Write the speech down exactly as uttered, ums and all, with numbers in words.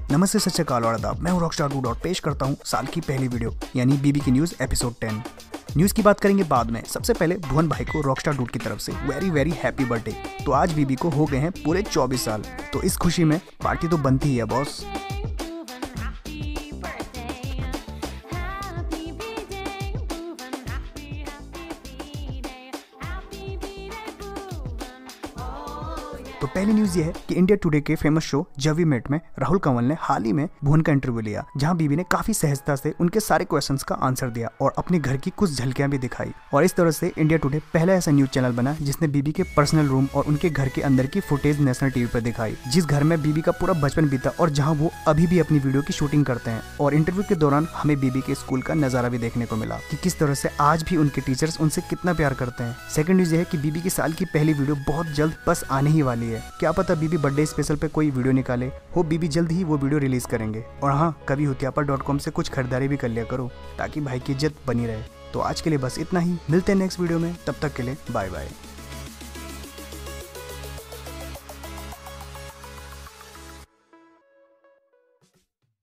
नमस्ते, सत श्री अकाल और आदाब। मैं हूं रॉकस्टार डूड और पेश करता हूं साल की पहली वीडियो यानी बीबी की न्यूज एपिसोड टेन। न्यूज की बात करेंगे बाद में। सबसे पहले भुवन भाई को रॉकस्टार डूड की तरफ से वेरी वेरी हैप्पी बर्थडे। तो आज बीबी को हो गए हैं पूरे चौबीस साल, तो इस खुशी में पार्टी तो बनती ही है बॉस। तो पहली न्यूज ये है कि इंडिया टुडे के फेमस शो जब वी मेट में राहुल कंवल ने हाल ही में भुवन का इंटरव्यू लिया, जहां बीबी ने काफी सहजता से उनके सारे क्वेश्चंस का आंसर दिया और अपने घर की कुछ झलकियां भी दिखाई। और इस तरह से इंडिया टुडे पहला ऐसा न्यूज चैनल बना जिसने बीबी के पर्सनल रूम और उनके घर के अंदर की फुटेज नेशनल टीवी पर दिखाई, जिस घर में बीबी का पूरा बचपन बीता और जहाँ वो अभी भी अपनी वीडियो की शूटिंग करते हैं। और इंटरव्यू के दौरान हमें बीबी के स्कूल का नजारा भी देखने को मिला कि किस तरह से आज भी उनके टीचर्स उनसे कितना प्यार करते हैं। सेकंड न्यूज ये है कि बीबी की साल की पहली वीडियो बहुत जल्द बस आने ही वाली है। क्या पता बीबी बर्थडे स्पेशल पे कोई वीडियो निकाले हो, बीबी जल्द ही वो वीडियो रिलीज करेंगे। और हाँ, कभी हुतियापा डॉट कॉम से कुछ खरीदारी भी कर लिया करो ताकि भाई की इज्जत बनी रहे। तो आज के लिए बस इतना ही, मिलते हैं नेक्स्ट वीडियो में, तब तक के लिए बाय बाय।